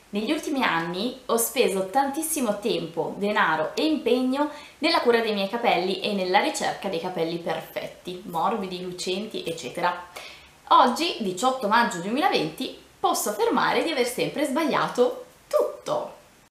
Negli ultimi anni ho speso tantissimo tempo, denaro e impegno nella cura dei miei capelli e nella ricerca dei capelli perfetti, morbidi, lucenti, eccetera. Oggi, 18 maggio 2020, posso affermare di aver sempre sbagliato tutto.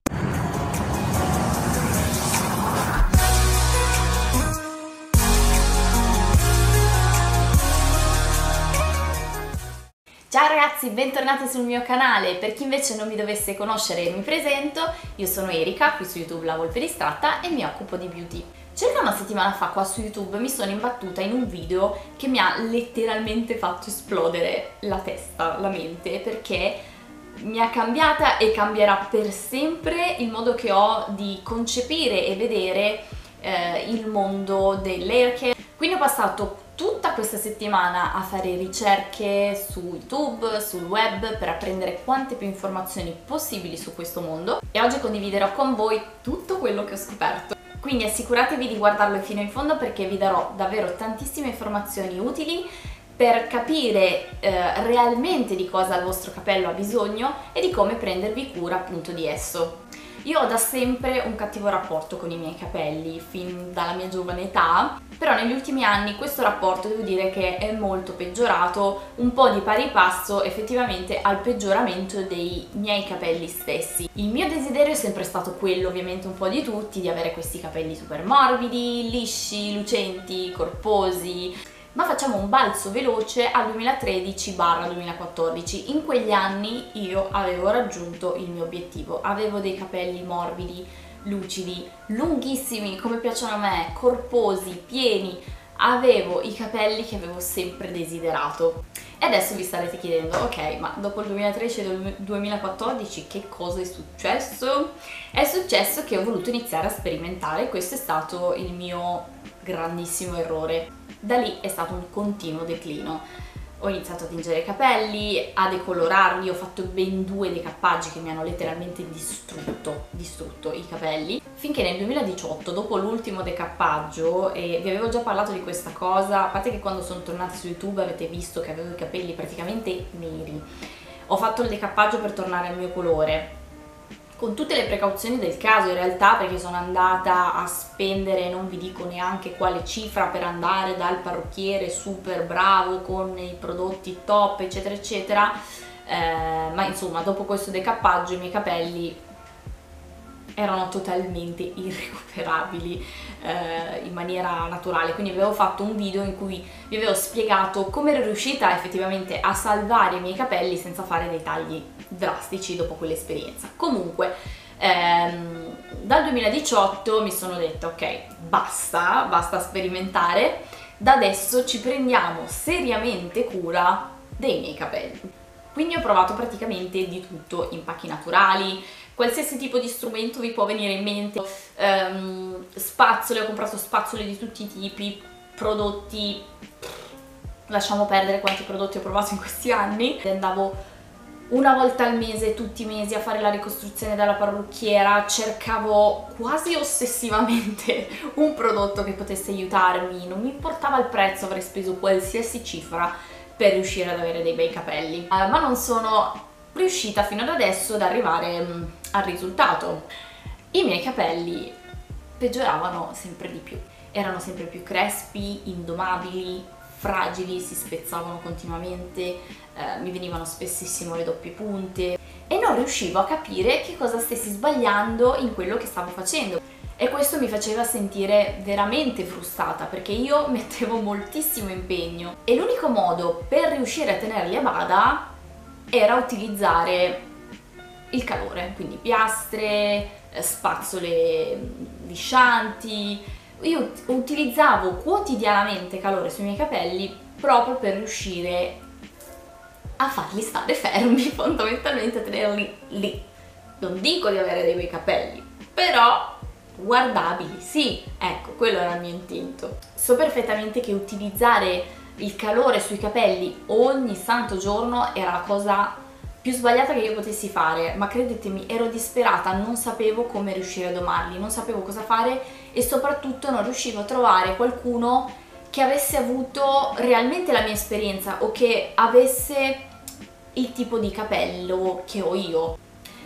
Ciao ragazzi, bentornati sul mio canale. Per chi invece non mi dovesse conoscere mi presento, io sono Erika, qui su YouTube La Volpe Distratta e mi occupo di beauty. Circa una settimana fa qua su YouTube mi sono imbattuta in un video che mi ha letteralmente fatto esplodere la testa, la mente, perché mi ha cambiata e cambierà per sempre il modo che ho di concepire e vedere il mondo dell'hair care. Quindi ho passato tutta questa settimana a fare ricerche su YouTube, sul web, per apprendere quante più informazioni possibili su questo mondo e oggi condividerò con voi tutto quello che ho scoperto. Quindi assicuratevi di guardarlo fino in fondo perché vi darò davvero tantissime informazioni utili per capire realmente di cosa il vostro capello ha bisogno e di come prendervi cura appunto di esso. Io ho da sempre un cattivo rapporto con i miei capelli, fin dalla mia giovane età, però negli ultimi anni questo rapporto devo dire che è molto peggiorato, un po' di pari passo effettivamente al peggioramento dei miei capelli stessi. Il mio desiderio è sempre stato quello, ovviamente un po' di tutti, di avere questi capelli super morbidi, lisci, lucenti, corposi. Ma facciamo un balzo veloce al 2013-2014. In quegli anni io avevo raggiunto il mio obiettivo, avevo dei capelli morbidi, lucidi, lunghissimi come piacciono a me, corposi, pieni, avevo i capelli che avevo sempre desiderato. E adesso vi starete chiedendo, ok, ma dopo il 2013 e il 2014 che cosa è successo? È successo che ho voluto iniziare a sperimentare, questo è stato il mio grandissimo errore. Da lì è stato un continuo declino. Ho iniziato a tingere i capelli, a decolorarli, ho fatto ben 2 decappaggi che mi hanno letteralmente distrutto i capelli, finché nel 2018, dopo l'ultimo decappaggio, e vi avevo già parlato di questa cosa, a parte che quando sono tornata su YouTube avete visto che avevo i capelli praticamente neri, ho fatto il decappaggio per tornare al mio colore, con tutte le precauzioni del caso in realtà, perché sono andata a spendere non vi dico neanche quale cifra per andare dal parrucchiere super bravo con i prodotti top eccetera eccetera, ma insomma dopo questo decappaggio i miei capelli erano totalmente irrecuperabili in maniera naturale, quindi avevo fatto un video in cui vi avevo spiegato come ero riuscita effettivamente a salvare i miei capelli senza fare dei tagli drastici dopo quell'esperienza. Comunque dal 2018 mi sono detta ok, basta sperimentare, da adesso ci prendiamo seriamente cura dei miei capelli. Quindi ho provato praticamente di tutto, impacchi naturali, qualsiasi tipo di strumento vi può venire in mente, spazzole, ho comprato spazzole di tutti i tipi, prodotti, lasciamo perdere quanti prodotti ho provato in questi anni. Andavo una volta al mese, tutti i mesi, a fare la ricostruzione dalla parrucchiera, cercavo quasi ossessivamente un prodotto che potesse aiutarmi, non mi importava il prezzo, avrei speso qualsiasi cifra per riuscire ad avere dei bei capelli, ma non sono riuscita fino ad adesso ad arrivare al risultato. I miei capelli peggioravano sempre di più, erano sempre più crespi, indomabili, fragili, si spezzavano continuamente, mi venivano spessissimo le doppie punte e non riuscivo a capire che cosa stessi sbagliando in quello che stavo facendo. E questo mi faceva sentire veramente frustrata perché io mettevo moltissimo impegno e l'unico modo per riuscire a tenerli a bada era utilizzare il calore, quindi piastre, spazzole liscianti. Io utilizzavo quotidianamente calore sui miei capelli proprio per riuscire a farli stare fermi, fondamentalmente a tenerli lì. Non dico di avere dei bei capelli, però guardabili, sì, ecco, quello era il mio intento. So perfettamente che utilizzare il calore sui capelli ogni santo giorno era la cosa più sbagliata che io potessi fare, ma credetemi, ero disperata, non sapevo come riuscire a domarli, non sapevo cosa fare e soprattutto non riuscivo a trovare qualcuno che avesse avuto realmente la mia esperienza o che avesse il tipo di capello che ho io.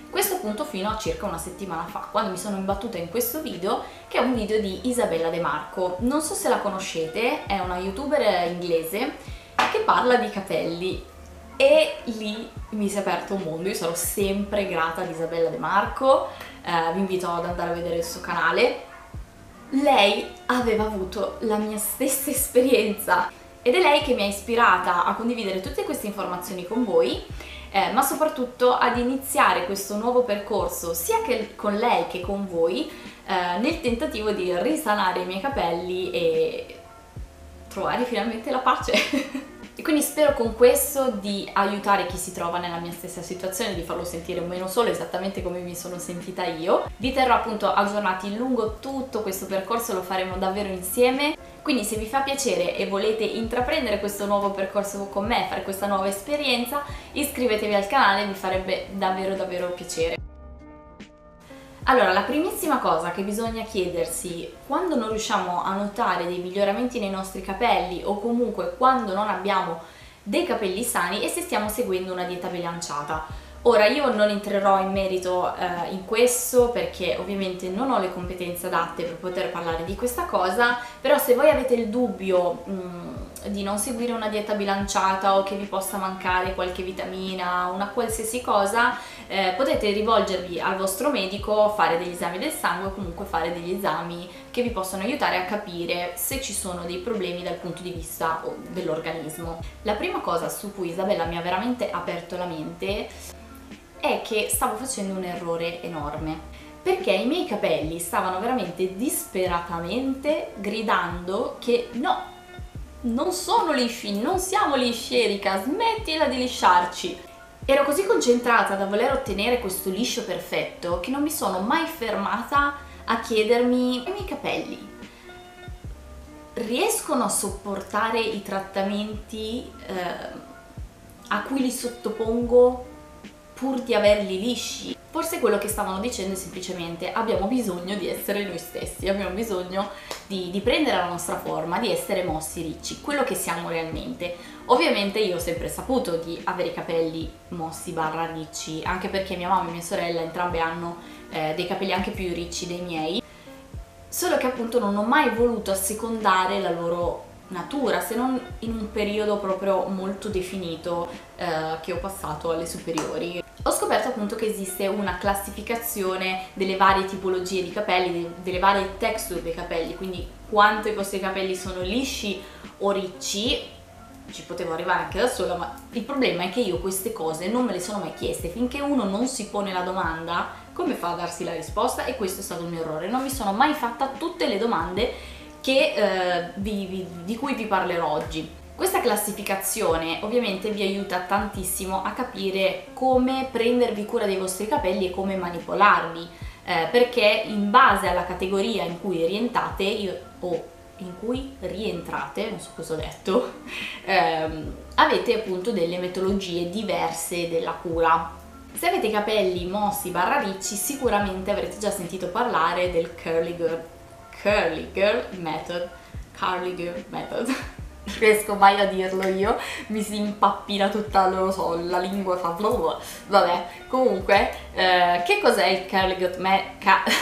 Questo appunto fino a circa una settimana fa, quando mi sono imbattuta in questo video, che è un video di Isabella De Marco. Non so se la conoscete, è una youtuber inglese che parla di capelli e lì mi si è aperto un mondo. Io sarò sempre grata ad Isabella De Marco, vi invito ad andare a vedere il suo canale. Lei aveva avuto la mia stessa esperienza ed è lei che mi ha ispirata a condividere tutte queste informazioni con voi, ma soprattutto ad iniziare questo nuovo percorso sia con lei che con voi, nel tentativo di risanare i miei capelli e trovare finalmente la pace. E quindi spero con questo di aiutare chi si trova nella mia stessa situazione, di farlo sentire meno solo, esattamente come mi sono sentita io. Vi terrò appunto aggiornati lungo tutto questo percorso, lo faremo davvero insieme. Quindi se vi fa piacere e volete intraprendere questo nuovo percorso con me, fare questa nuova esperienza, iscrivetevi al canale, mi farebbe davvero piacere. Allora, la primissima cosa che bisogna chiedersi quando non riusciamo a notare dei miglioramenti nei nostri capelli o comunque quando non abbiamo dei capelli sani è se stiamo seguendo una dieta bilanciata. Ora, io non entrerò in merito in questo perché ovviamente non ho le competenze adatte per poter parlare di questa cosa, però se voi avete il dubbio di non seguire una dieta bilanciata o che vi possa mancare qualche vitamina, una qualsiasi cosa, potete rivolgervi al vostro medico, fare degli esami del sangue o comunque fare degli esami che vi possono aiutare a capire se ci sono dei problemi dal punto di vista dell'organismo. La prima cosa su cui Isabella mi ha veramente aperto la mente è che stavo facendo un errore enorme, perché i miei capelli stavano veramente disperatamente gridando che no, non sono lisci, non siamo lisci Erika, smettila di lisciarci. Ero così concentrata da voler ottenere questo liscio perfetto che non mi sono mai fermata a chiedermi: i miei capelli riescono a sopportare i trattamenti a cui li sottopongo pur di averli lisci? Forse quello che stavano dicendo è semplicemente: abbiamo bisogno di essere noi stessi, abbiamo bisogno di prendere la nostra forma, di essere mossi ricci, quello che siamo realmente. Ovviamente io ho sempre saputo di avere i capelli mossi barra ricci, anche perché mia mamma e mia sorella entrambe hanno dei capelli anche più ricci dei miei, solo che appunto non ho mai voluto assecondare la loro natura, se non in un periodo proprio molto definito che ho passato alle superiori. Ho scoperto appunto che esiste una classificazione delle varie tipologie di capelli, delle varie texture dei capelli, quindi quanto i vostri capelli sono lisci o ricci. Ci potevo arrivare anche da sola, ma il problema è che io queste cose non me le sono mai chieste. Finché uno non si pone la domanda, come fa a darsi la risposta? E questo è stato il mio errore. Non mi sono mai fatta tutte le domande di cui vi parlerò oggi. Questa classificazione ovviamente vi aiuta tantissimo a capire come prendervi cura dei vostri capelli e come manipolarli, perché in base alla categoria in cui rientrate, non so cosa ho detto, avete appunto delle metodologie diverse della cura. Se avete i capelli mossi barra ricci, sicuramente avrete già sentito parlare del curly girl method. Riesco mai a dirlo io, mi si impappina tutta, non lo so, la lingua fa vabbè, comunque che cos'è il curly girl method?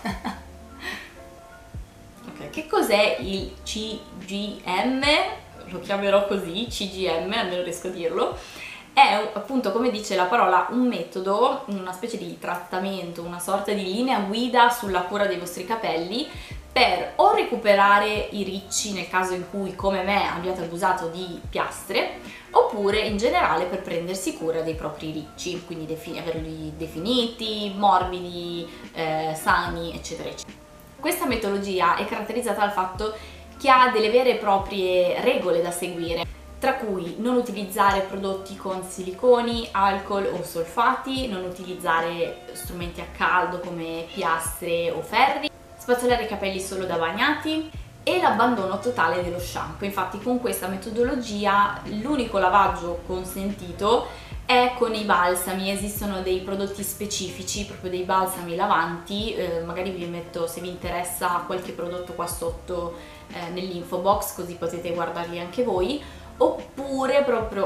Ok, che cos'è il CGM? Lo chiamerò così, CGM, almeno riesco a dirlo. È appunto, come dice la parola, un metodo, una specie di trattamento, una sorta di linea guida sulla cura dei vostri capelli per o recuperare i ricci nel caso in cui, come me, abbiate abusato di piastre, oppure in generale per prendersi cura dei propri ricci, quindi averli definiti, morbidi, sani, eccetera eccetera. Questa metodologia è caratterizzata dal fatto che ha delle vere e proprie regole da seguire, tra cui non utilizzare prodotti con siliconi, alcol o solfati, non utilizzare strumenti a caldo come piastre o ferri, spazzolare i capelli solo da bagnati e l'abbandono totale dello shampoo. Infatti con questa metodologia l'unico lavaggio consentito è con i balsami. Esistono dei prodotti specifici, proprio dei balsami lavanti, magari vi metto, se vi interessa, qualche prodotto qua sotto nell'info box, così potete guardarli anche voi, oppure proprio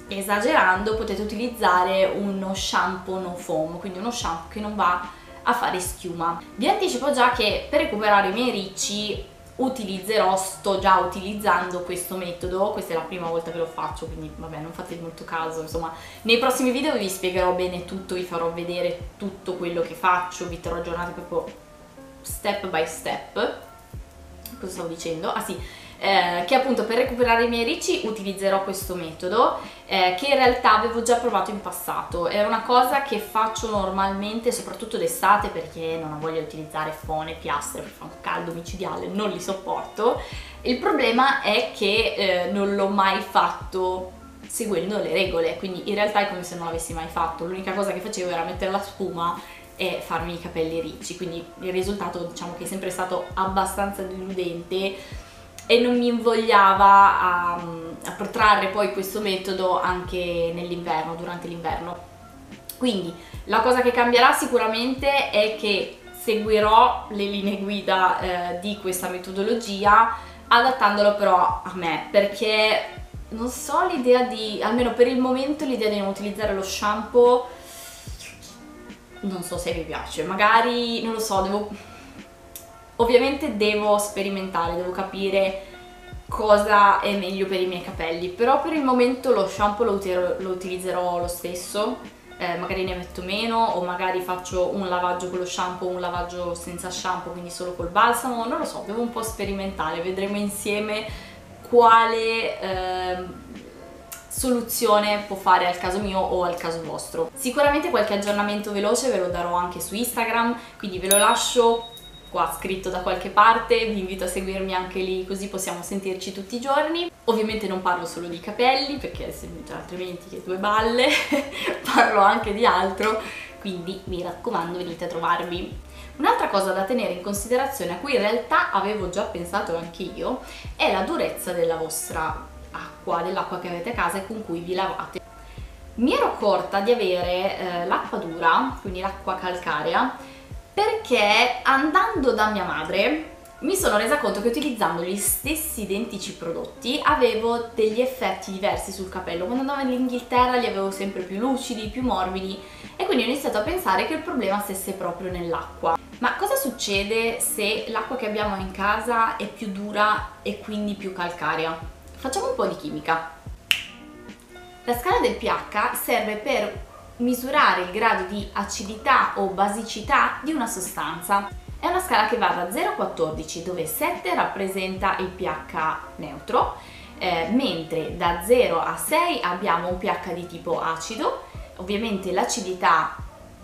esagerando potete utilizzare uno shampoo no foam, quindi uno shampoo che non va a fare schiuma. Vi anticipo già che per recuperare i miei ricci sto già utilizzando questo metodo, questa è la prima volta che lo faccio, quindi vabbè, non fate molto caso, insomma nei prossimi video vi spiegherò bene tutto, vi farò vedere tutto quello che faccio, vi terrò aggiornati proprio step by step. Cosa stavo dicendo? Ah sì, che appunto per recuperare i miei ricci utilizzerò questo metodo che in realtà avevo già provato in passato. È una cosa che faccio normalmente soprattutto d'estate perché non ho voglia di utilizzare fone, piastre, perché fa un caldo micidiale, non li sopporto. Il problema è che non l'ho mai fatto seguendo le regole, quindi in realtà è come se non l'avessi mai fatto. L'unica cosa che facevo era mettere la spuma e farmi i capelli ricci, quindi il risultato diciamo che è sempre stato abbastanza deludente e non mi invogliava a protrarre poi questo metodo anche nell'inverno, durante l'inverno. Quindi la cosa che cambierà sicuramente è che seguirò le linee guida di questa metodologia, adattandolo però a me, perché non so, l'idea di, almeno per il momento, l'idea di non utilizzare lo shampoo non so se mi piace, magari non lo so, ovviamente devo sperimentare, devo capire cosa è meglio per i miei capelli, però per il momento lo shampoo lo utilizzerò lo stesso, magari ne metto meno o magari faccio un lavaggio con lo shampoo, un lavaggio senza shampoo, quindi solo col balsamo, non lo so, devo un po' sperimentare, vedremo insieme quale soluzione può fare al caso mio o al caso vostro. Sicuramente qualche aggiornamento veloce ve lo darò anche su Instagram, quindi ve lo lascio qua scritto da qualche parte, vi invito a seguirmi anche lì così possiamo sentirci tutti i giorni. Ovviamente non parlo solo di capelli perché altrimenti che due balle, parlo anche di altro, quindi mi raccomando venite a trovarmi. Un'altra cosa da tenere in considerazione, a cui in realtà avevo già pensato anche io, è la durezza della vostra acqua, dell'acqua che avete a casa e con cui vi lavate. Mi ero accorta di avere l'acqua dura, quindi l'acqua calcarea, perché andando da mia madre mi sono resa conto che utilizzando gli stessi identici prodotti avevo degli effetti diversi sul capello. Quando andavo in Inghilterra li avevo sempre più lucidi, più morbidi e quindi ho iniziato a pensare che il problema stesse proprio nell'acqua. Ma cosa succede se l'acqua che abbiamo in casa è più dura e quindi più calcarea? Facciamo un po' di chimica. La scala del pH serve per misurare il grado di acidità o basicità di una sostanza. È una scala che va da 0 a 14, dove 7 rappresenta il pH neutro, mentre da 0 a 6 abbiamo un pH di tipo acido. Ovviamente l'acidità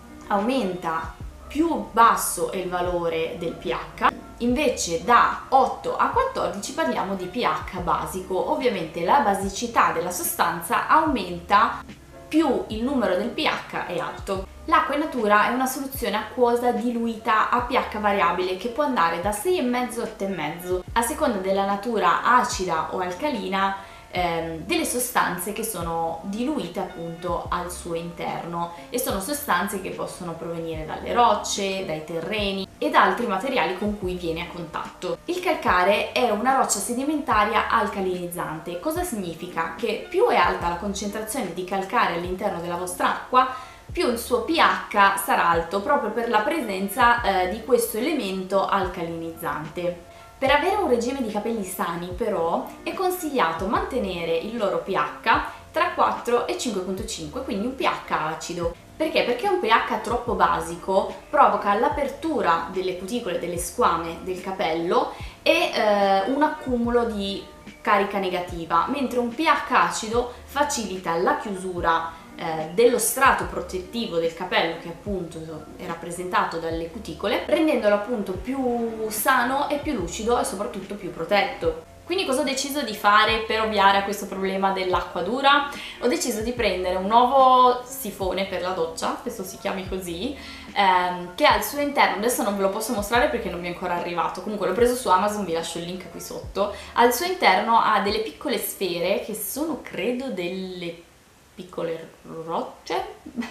aumenta più basso è il valore del pH, invece da 8 a 14 parliamo di pH basico. Ovviamente la basicità della sostanza aumenta più il numero del pH è alto. L'acqua in natura è una soluzione acquosa diluita a pH variabile che può andare da 6,5 a 8,5 a seconda della natura acida o alcalina delle sostanze che sono diluite appunto al suo interno, e sono sostanze che possono provenire dalle rocce, dai terreni e da altri materiali con cui viene a contatto. Il calcare è una roccia sedimentaria alcalinizzante. Cosa significa? Che più è alta la concentrazione di calcare all'interno della vostra acqua, più il suo pH sarà alto, proprio per la presenza di questo elemento alcalinizzante. Per avere un regime di capelli sani però è consigliato mantenere il loro pH tra 4 e 5,5, quindi un pH acido. Perché? Perché un pH troppo basico provoca l'apertura delle cuticole, delle squame del capello e un accumulo di carica negativa, mentre un pH acido facilita la chiusura dello strato protettivo del capello, che appunto è rappresentato dalle cuticole, rendendolo appunto più sano e più lucido e soprattutto più protetto. Quindi cosa ho deciso di fare per ovviare a questo problema dell'acqua dura? Ho deciso di prendere un nuovo sifone per la doccia, questo si chiami così, che ha al suo interno, adesso non ve lo posso mostrare perché non mi è ancora arrivato, comunque l'ho preso su Amazon, vi lascio il link qui sotto. Al suo interno ha delle piccole sfere che sono credo delle piccole rocce,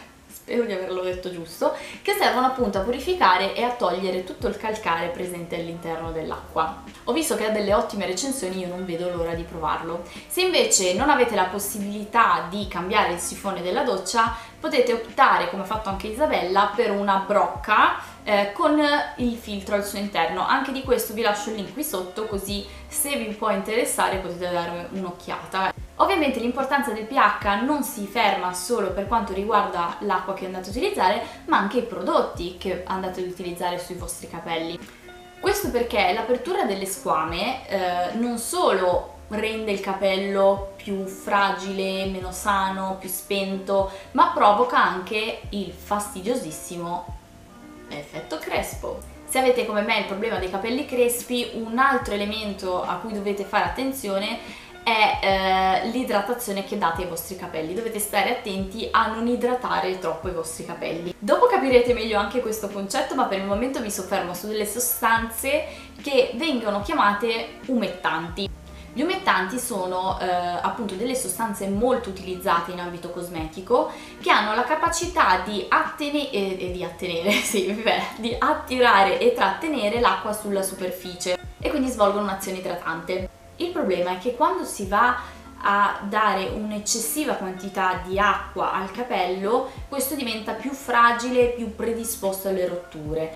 spero di averlo detto giusto, che servono appunto a purificare e a togliere tutto il calcare presente all'interno dell'acqua. Ho visto che ha delle ottime recensioni, io non vedo l'ora di provarlo. Se invece non avete la possibilità di cambiare il sifone della doccia, potete optare, come ha fatto anche Isabella, per una brocca con il filtro al suo interno. Anche di questo vi lascio il link qui sotto, così se vi può interessare potete dare un'occhiata. Ovviamente l'importanza del pH non si ferma solo per quanto riguarda l'acqua che andate a utilizzare, ma anche i prodotti che andate ad utilizzare sui vostri capelli. Questo perché l'apertura delle squame non solo rende il capello più fragile, meno sano, più spento, ma provoca anche il fastidiosissimo effetto crespo. Se avete come me il problema dei capelli crespi, un altro elemento a cui dovete fare attenzione è l'idratazione che date ai vostri capelli. Dovete stare attenti a non idratare troppo i vostri capelli. Dopo capirete meglio anche questo concetto, ma per il momento mi soffermo su delle sostanze che vengono chiamate umettanti. Gli umettanti sono appunto delle sostanze molto utilizzate in ambito cosmetico, che hanno la capacità di di attirare e trattenere l'acqua sulla superficie e quindi svolgono un'azione idratante. Il problema è che quando si va a dare un'eccessiva quantità di acqua al capello, questo diventa più fragile, più predisposto alle rotture.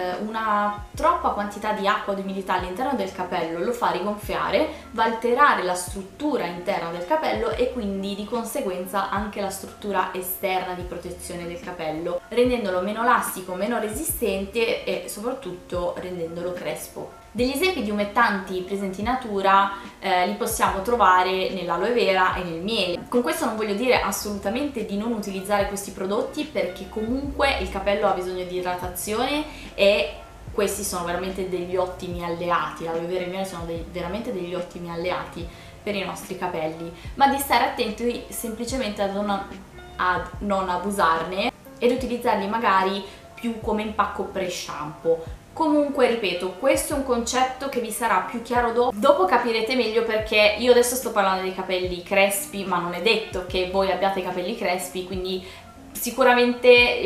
Una troppa quantità di acqua o di umidità all'interno del capello lo fa rigonfiare, va a alterare la struttura interna del capello e quindi di conseguenza anche la struttura esterna di protezione del capello, rendendolo meno elastico, meno resistente e soprattutto rendendolo crespo. Degli esempi di umettanti presenti in natura li possiamo trovare nell'aloe vera e nel miele. Con questo non voglio dire assolutamente di non utilizzare questi prodotti, perché comunque il capello ha bisogno di idratazione e questi sono veramente degli ottimi alleati. L'aloe vera e il miele sono veramente degli ottimi alleati per i nostri capelli, ma di stare attenti semplicemente a non abusarne ed utilizzarli magari più come impacco pre-shampoo. Comunque, ripeto, questo è un concetto che vi sarà più chiaro dopo capirete meglio, perché io adesso sto parlando dei capelli crespi, ma non è detto che voi abbiate i capelli crespi, quindi sicuramente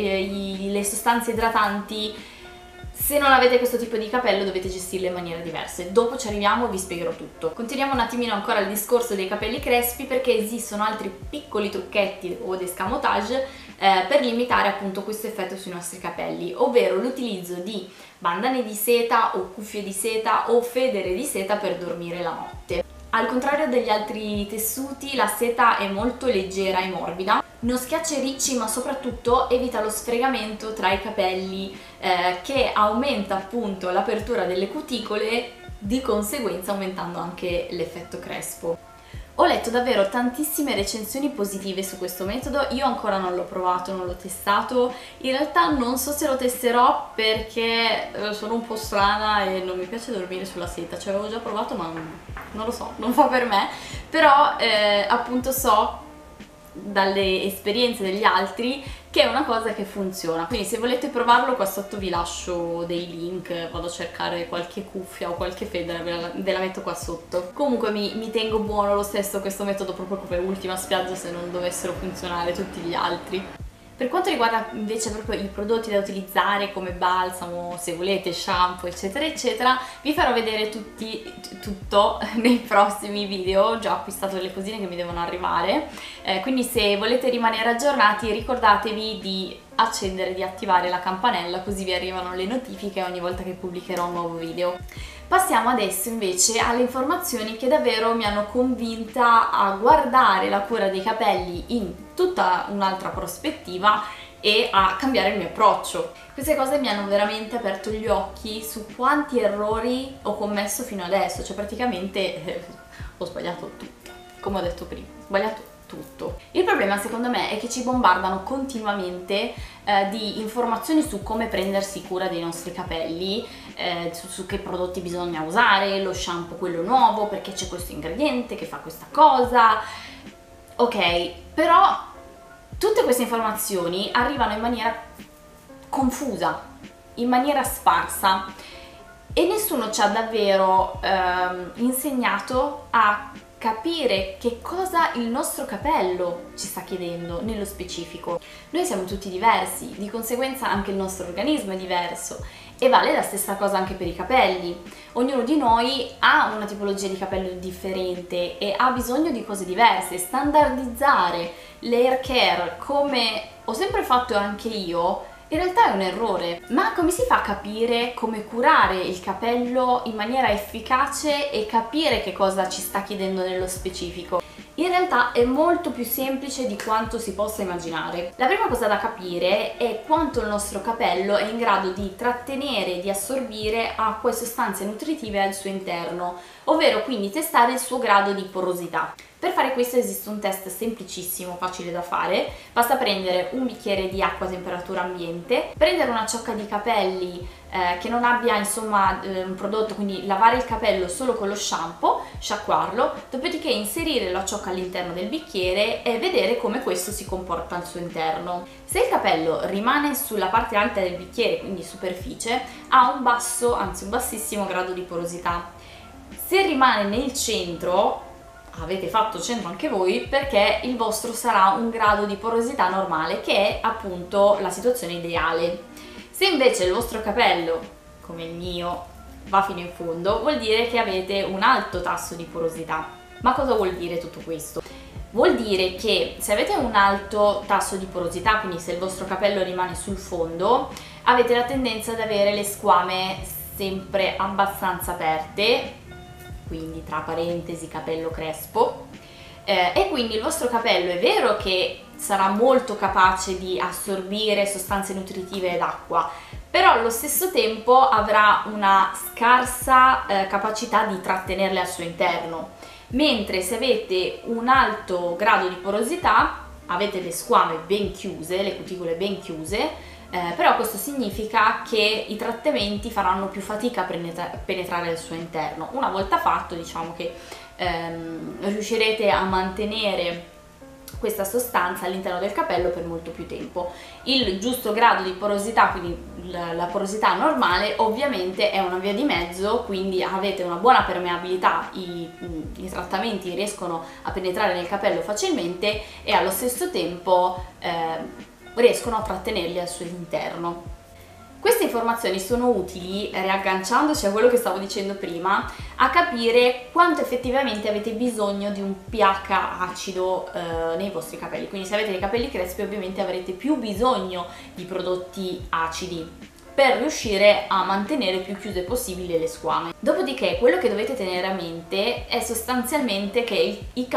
le sostanze idratanti, se non avete questo tipo di capello, dovete gestirle in maniera diversa. Dopo ci arriviamo, vi spiegherò tutto. Continuiamo un attimino ancora il discorso dei capelli crespi, perché esistono altri piccoli trucchetti o escamotage per limitare appunto questo effetto sui nostri capelli, ovvero l'utilizzo di bandane di seta o cuffie di seta o federe di seta per dormire la notte. Al contrario degli altri tessuti, la seta è molto leggera e morbida, non schiaccia i ricci, ma soprattutto evita lo sfregamento tra i capelli, che aumenta appunto l'apertura delle cuticole, di conseguenza aumentando anche l'effetto crespo. Ho letto davvero tantissime recensioni positive su questo metodo, io ancora non l'ho provato, non l'ho testato, in realtà non so se lo testerò perché sono un po' strana e non mi piace dormire sulla seta, ci avevo già provato ma non lo so, non fa per me, però appunto so dalle esperienze degli altri che è una cosa che funziona, quindi se volete provarlo qua sotto vi lascio dei link, vado a cercare qualche cuffia o qualche federa, ve la metto qua sotto. Comunque mi tengo buono lo stesso questo metodo proprio come ultima spiaggia se non dovessero funzionare tutti gli altri. Per quanto riguarda invece proprio i prodotti da utilizzare come balsamo, se volete, shampoo eccetera eccetera, vi farò vedere tutto nei prossimi video. Ho già acquistato le cosine che mi devono arrivare, quindi se volete rimanere aggiornati ricordatevi di accendere e di attivare la campanella, così vi arrivano le notifiche ogni volta che pubblicherò un nuovo video. Passiamo adesso invece alle informazioni che davvero mi hanno convinta a guardare la cura dei capelli in tutta un'altra prospettiva e a cambiare il mio approccio. Queste cose mi hanno veramente aperto gli occhi su quanti errori ho commesso fino adesso, cioè praticamente ho sbagliato tutto, come ho detto prima, ho sbagliato tutto. Il problema secondo me è che ci bombardano continuamente di informazioni su come prendersi cura dei nostri capelli, su che prodotti bisogna usare, lo shampoo quello nuovo perché c'è questo ingrediente che fa questa cosa. Ok, però tutte queste informazioni arrivano in maniera confusa, in maniera sparsa, e nessuno ci ha davvero insegnato a capire che cosa il nostro capello ci sta chiedendo nello specifico. Noi siamo tutti diversi, di conseguenza anche il nostro organismo è diverso e vale la stessa cosa anche per i capelli. Ognuno di noi ha una tipologia di capello differente e ha bisogno di cose diverse. Standardizzare l'hair care come ho sempre fatto anche io in realtà è un errore. Ma come si fa a capire come curare il capello in maniera efficace e capire che cosa ci sta chiedendo nello specifico? In realtà è molto più semplice di quanto si possa immaginare. La prima cosa da capire è quanto il nostro capello è in grado di trattenere e di assorbire acqua e sostanze nutritive al suo interno, ovvero quindi testare il suo grado di porosità. Per fare questo esiste un test semplicissimo, facile da fare. Basta prendere un bicchiere di acqua a temperatura ambiente, prendere una ciocca di capelli che non abbia insomma un prodotto, quindi lavare il capello solo con lo shampoo, sciacquarlo, dopodiché inserire la ciocca all'interno del bicchiere e vedere come questo si comporta al suo interno. Se il capello rimane sulla parte alta del bicchiere, quindi superficie, ha un basso, anzi un bassissimo grado di porosità. Se rimane nel centro, avete fatto centro anche voi, perché il vostro sarà un grado di porosità normale, che è appunto la situazione ideale. Se invece il vostro capello, come il mio, va fino in fondo, vuol dire che avete un alto tasso di porosità. Ma cosa vuol dire tutto questo? Vuol dire che se avete un alto tasso di porosità, quindi se il vostro capello rimane sul fondo, avete la tendenza ad avere le squame sempre abbastanza aperte, quindi tra parentesi capello crespo, e quindi il vostro capello è vero che sarà molto capace di assorbire sostanze nutritive ed acqua, però allo stesso tempo avrà una scarsa capacità di trattenerle al suo interno, mentre se avete un alto grado di porosità avete le squame ben chiuse, le cuticole ben chiuse, però questo significa che i trattamenti faranno più fatica a penetrare al suo interno. Una volta fatto, diciamo che riuscirete a mantenere questa sostanza all'interno del capello per molto più tempo. Il giusto grado di porosità, quindi la porosità normale, ovviamente è una via di mezzo, quindi avete una buona permeabilità, i trattamenti riescono a penetrare nel capello facilmente e allo stesso tempo riescono a trattenerli al suo interno. Queste informazioni sono utili, riagganciandoci a quello che stavo dicendo prima, a capire quanto effettivamente avete bisogno di un pH acido nei vostri capelli. Quindi se avete dei capelli crespi ovviamente avrete più bisogno di prodotti acidi per riuscire a mantenere più chiuse possibili le squame. Dopodiché quello che dovete tenere a mente è sostanzialmente che il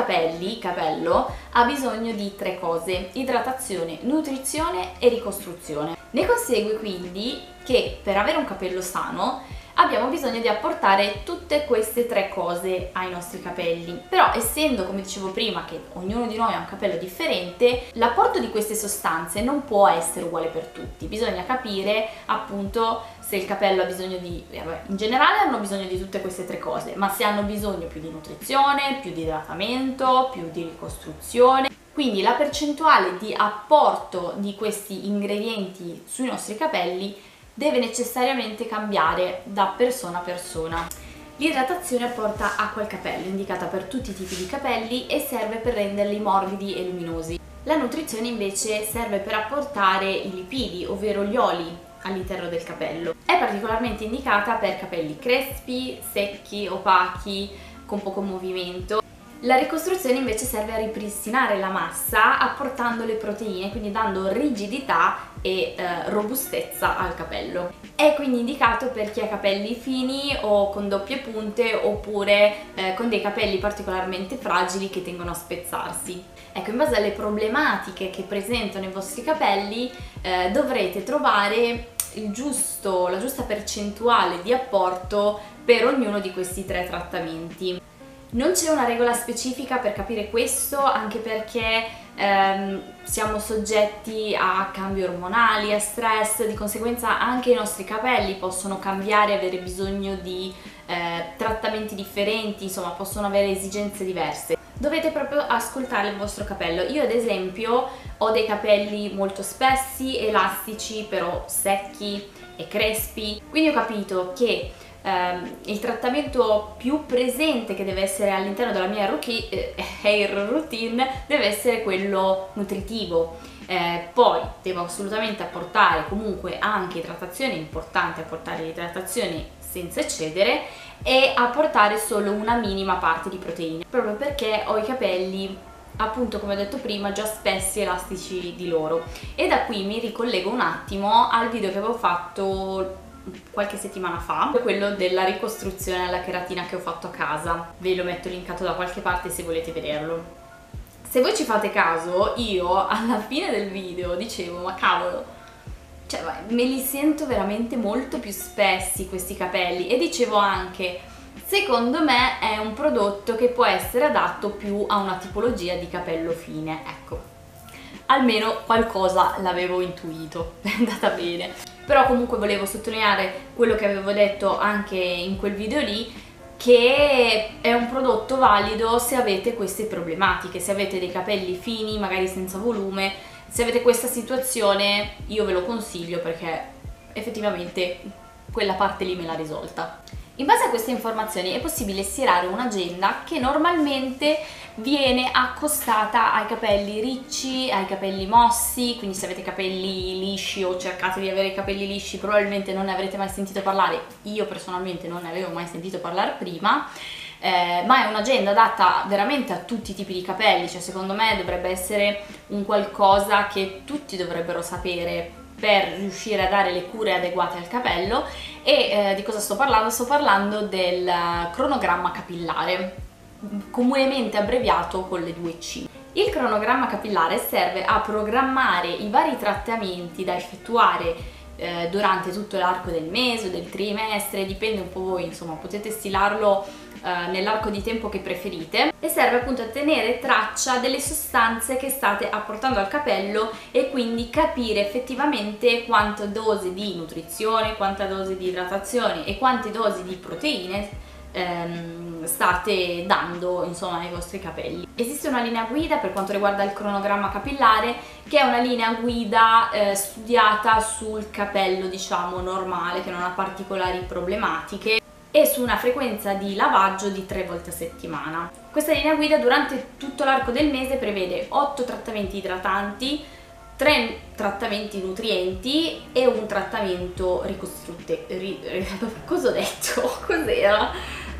capello ha bisogno di tre cose: idratazione, nutrizione e ricostruzione. Ne consegue quindi che per avere un capello sano abbiamo bisogno di apportare tutte queste tre cose ai nostri capelli. Però essendo, come dicevo prima, che ognuno di noi ha un capello differente, l'apporto di queste sostanze non può essere uguale per tutti. Bisogna capire appunto se il capello ha bisogno di, in generale hanno bisogno di tutte queste tre cose, ma se hanno bisogno più di nutrizione, più di idratamento, più di ricostruzione. Quindi la percentuale di apporto di questi ingredienti sui nostri capelli deve necessariamente cambiare da persona a persona. L'idratazione apporta acqua al capello, indicata per tutti i tipi di capelli e serve per renderli morbidi e luminosi. La nutrizione invece serve per apportare i lipidi, ovvero gli oli, all'interno del capello. È particolarmente indicata per capelli crespi, secchi, opachi, con poco movimento. La ricostruzione invece serve a ripristinare la massa apportando le proteine, quindi dando rigidità e robustezza al capello. È quindi indicato per chi ha capelli fini o con doppie punte oppure con dei capelli particolarmente fragili che tendono a spezzarsi. Ecco, in base alle problematiche che presentano i vostri capelli dovrete trovare la giusta percentuale di apporto per ognuno di questi tre trattamenti. Non c'è una regola specifica per capire questo, anche perché siamo soggetti a cambi ormonali, a stress, di conseguenza anche i nostri capelli possono cambiare, avere bisogno di trattamenti differenti, insomma possono avere esigenze diverse. dovete proprio ascoltare il vostro capello. Io ad esempio ho dei capelli molto spessi, elastici, però secchi e crespi, quindi ho capito che il trattamento più presente che deve essere all'interno della mia hair routine deve essere quello nutritivo. Poi devo assolutamente apportare comunque anche idratazione, è importante apportare l'idratazione senza eccedere, e apportare solo una minima parte di proteine, proprio perché ho i capelli, appunto come ho detto prima, già spessi e elastici di loro. E da qui mi ricollego un attimo al video che avevo fatto qualche settimana fa, quello della ricostruzione alla cheratina che ho fatto a casa. Ve lo metto linkato da qualche parte se volete vederlo. Se voi ci fate caso, io alla fine del video dicevo, ma cavolo, cioè me li sento veramente molto più spessi questi capelli, e dicevo anche, secondo me è un prodotto che può essere adatto più a una tipologia di capello fine, ecco. Almeno qualcosa l'avevo intuito, è andata bene. Però comunque volevo sottolineare quello che avevo detto anche in quel video lì, che è un prodotto valido se avete queste problematiche, se avete dei capelli fini, magari senza volume, se avete questa situazione io ve lo consiglio, perché effettivamente quella parte lì me l'ha risolta. In base a queste informazioni è possibile stilare un'agenda che normalmente viene accostata ai capelli ricci, ai capelli mossi, quindi se avete capelli lisci o cercate di avere i capelli lisci probabilmente non ne avrete mai sentito parlare, io personalmente non ne avevo mai sentito parlare prima, ma è un'agenda adatta veramente a tutti i tipi di capelli, cioè secondo me dovrebbe essere un qualcosa che tutti dovrebbero sapere per riuscire a dare le cure adeguate al capello. E di cosa sto parlando? Sto parlando del cronogramma capillare, comunemente abbreviato con le 2C. Il cronogramma capillare serve a programmare i vari trattamenti da effettuare durante tutto l'arco del mese o del trimestre, dipende un po' voi, insomma potete stilarlo nell'arco di tempo che preferite, e serve appunto a tenere traccia delle sostanze che state apportando al capello e quindi capire effettivamente quanta dose di nutrizione, quanta dose di idratazione e quante dosi di proteine state dando insomma ai vostri capelli. Esiste una linea guida per quanto riguarda il cronogramma capillare, che è una linea guida studiata sul capello diciamo normale, che non ha particolari problematiche, e su una frequenza di lavaggio di 3 volte a settimana. Questa linea guida durante tutto l'arco del mese prevede 8 trattamenti idratanti, 3 trattamenti nutrienti e un trattamento cosa ho detto? Cos'era?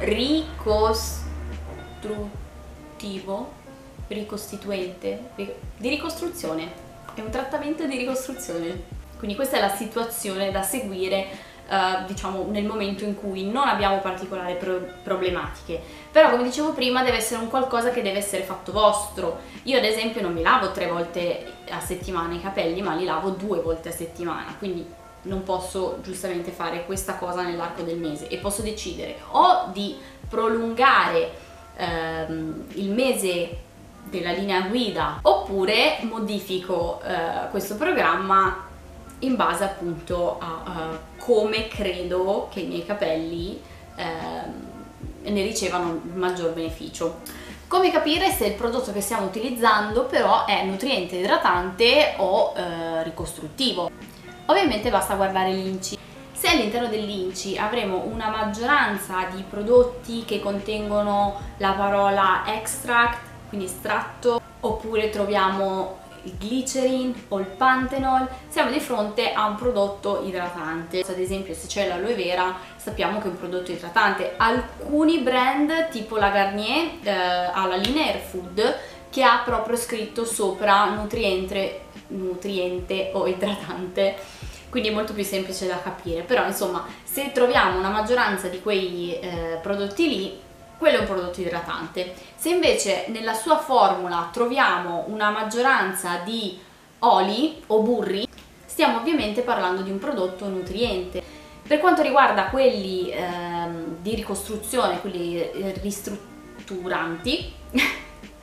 Ricostruttivo? Ricostituente? Di ricostruzione. È un trattamento di ricostruzione. Quindi questa è la situazione da seguire diciamo nel momento in cui non abbiamo particolari problematiche. Però come dicevo prima deve essere un qualcosa che deve essere fatto vostro. Io ad esempio non mi lavo 3 volte a settimana i capelli, ma li lavo 2 volte a settimana, quindi non posso giustamente fare questa cosa nell'arco del mese, e posso decidere o di prolungare il mese della linea guida, oppure modifico questo programma in base appunto a come credo che i miei capelli ne ricevano il maggior beneficio. Come capire se il prodotto che stiamo utilizzando però è nutriente, idratante o ricostruttivo? Ovviamente basta guardare l'INCI. Se all'interno dell'INCI avremo una maggioranza di prodotti che contengono la parola extract, quindi estratto, oppure troviamo il glycerin o il panthenol, siamo di fronte a un prodotto idratante. Ad esempio se c'è l'aloe vera sappiamo che è un prodotto idratante. Alcuni brand tipo la Garnier ha la linea Air Food che ha proprio scritto sopra nutriente o idratante, quindi è molto più semplice da capire. Però insomma se troviamo una maggioranza di quei prodotti lì, quello è un prodotto idratante. Se invece nella sua formula troviamo una maggioranza di oli o burri, stiamo ovviamente parlando di un prodotto nutriente. Per quanto riguarda quelli di ricostruzione, quelli ristrutturanti,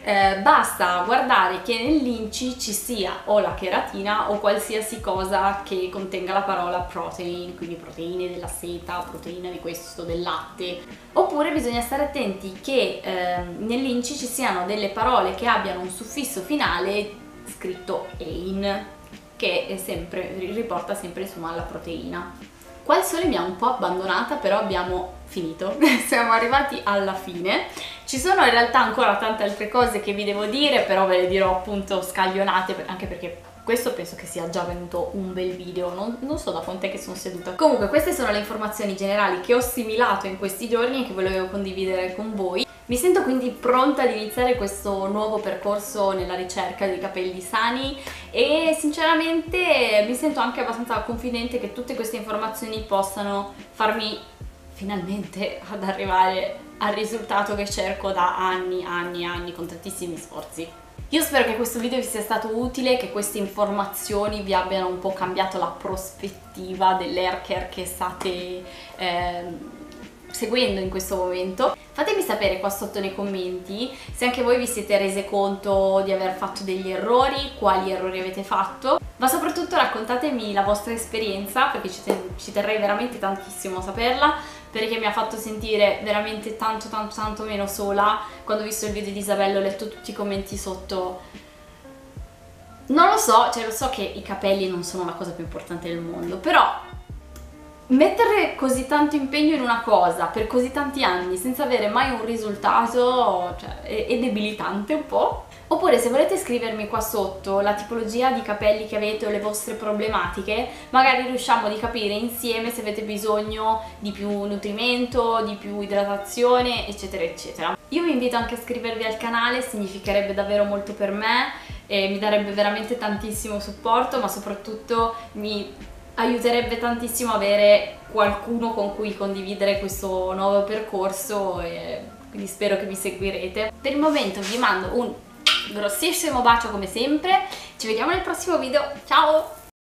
basta guardare che nell'inci ci sia o la cheratina o qualsiasi cosa che contenga la parola protein, quindi proteine della seta, proteine di questo, del latte. Oppure bisogna stare attenti che nell'inci ci siano delle parole che abbiano un suffisso finale scritto ein, che è sempre, riporta sempre insomma alla proteina. Qua il sole mi ha un po' abbandonata, però abbiamo finito, siamo arrivati alla fine. Ci sono in realtà ancora tante altre cose che vi devo dire, però ve le dirò appunto scaglionate, anche perché questo penso che sia già venuto un bel video, non so da quant'è che sono seduta. Comunque queste sono le informazioni generali che ho assimilato in questi giorni e che volevo condividere con voi. Mi sento quindi pronta ad iniziare questo nuovo percorso nella ricerca dei capelli sani e sinceramente mi sento anche abbastanza confidente che tutte queste informazioni possano farmi finalmente ad arrivare al risultato che cerco da anni con tantissimi sforzi. Io spero che questo video vi sia stato utile, che queste informazioni vi abbiano un po' cambiato la prospettiva dell'hair care che state seguendo in questo momento. Fatemi sapere qua sotto nei commenti se anche voi vi siete rese conto di aver fatto degli errori, quali errori avete fatto, ma soprattutto raccontatemi la vostra esperienza, perché ci terrei veramente tantissimo a saperla, perché mi ha fatto sentire veramente tanto meno sola. Quando ho visto il video di Isabella ho letto tutti i commenti sotto. Non lo so, cioè lo so che i capelli non sono la cosa più importante del mondo, però mettere così tanto impegno in una cosa per così tanti anni senza avere mai un risultato, cioè, è debilitante un po'. Oppure se volete scrivermi qua sotto la tipologia di capelli che avete o le vostre problematiche, magari riusciamo di capire insieme se avete bisogno di più nutrimento, di più idratazione, eccetera eccetera. Io vi invito anche a iscrivervi al canale, significherebbe davvero molto per me e mi darebbe veramente tantissimo supporto, ma soprattutto mi aiuterebbe tantissimo avere qualcuno con cui condividere questo nuovo percorso e quindi spero che mi seguirete. Per il momento vi mando un grossissimo bacio come sempre, ci vediamo nel prossimo video, ciao!